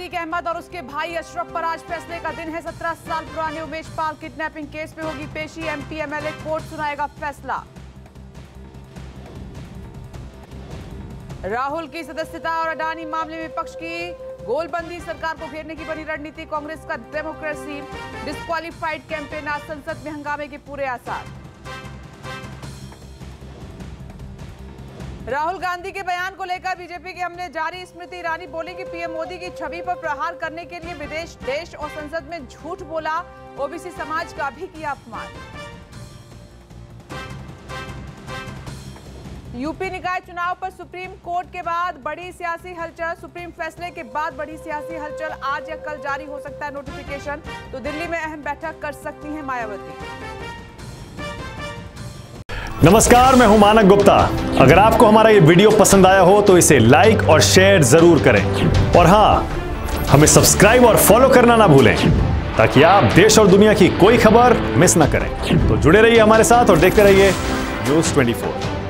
अतीक अहमद और उसके भाई अशरफ पर आज फैसले का दिन है। 17 साल पुराने उमेश पाल किडनैपिंग केस में होगी पेशी। एमपी एमएलए कोर्ट सुनाएगा फैसला। राहुल की सदस्यता और अडानी मामले में विपक्ष की गोलबंदी, सरकार को घेरने की बनी रणनीति। कांग्रेस का डेमोक्रेसी डिस्क्वालीफाइड कैंपेन, आज संसद में हंगामे के पूरे आसार। राहुल गांधी के बयान को लेकर बीजेपी के हमले जारी। स्मृति ईरानी बोली कि पीएम मोदी की छवि पर प्रहार करने के लिए विदेश, देश और संसद में झूठ बोला। ओबीसी समाज का भी किया अपमान। यूपी निकाय चुनाव पर सुप्रीम कोर्ट के बाद बड़ी सियासी हलचल। सुप्रीम फैसले के बाद बड़ी सियासी हलचल। आज या कल जारी हो सकता है नोटिफिकेशन, तो दिल्ली में अहम बैठक कर सकती हैं मायावती। नमस्कार, मैं हूं मानक गुप्ता। अगर आपको हमारा ये वीडियो पसंद आया हो तो इसे लाइक और शेयर जरूर करें, और हां, हमें सब्सक्राइब और फॉलो करना ना भूलें ताकि आप देश और दुनिया की कोई खबर मिस ना करें। तो जुड़े रहिए हमारे साथ और देखते रहिए न्यूज़ 24।